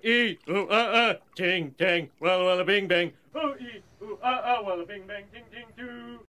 ee, ooh, ting, ting, walla, walla, bing, bang. Oh, ee, ooh, walla, bing, bang, ting, ting, too.